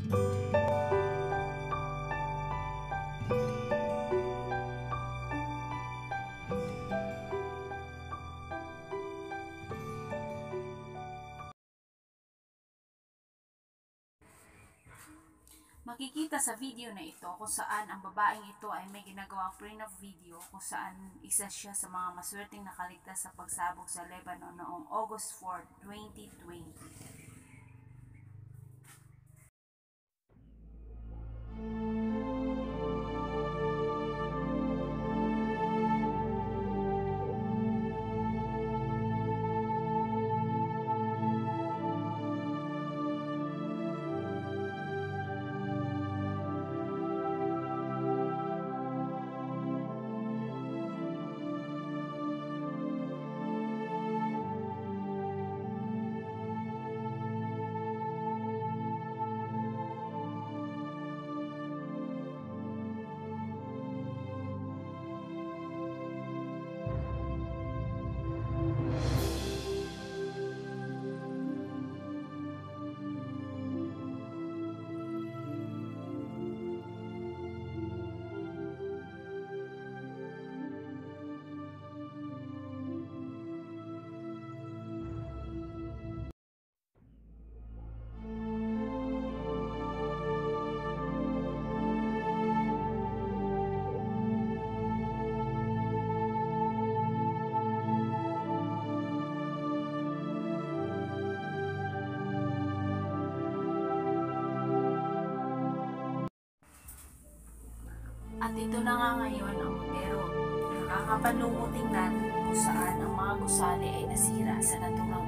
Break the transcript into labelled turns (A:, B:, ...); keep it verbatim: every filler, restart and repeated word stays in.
A: Makikita sa video na ito kung saan ang babaeng ito ay may ginagawang print of video kung saan isa siya sa mga maswerteng nakaligtas sa pagsabog sa Lebanon noong August fourth, twenty twenty. At ito na nga ngayon ang pero nakakapanlumo tingnan kung saan ang mga gusali ay nasira sa naturang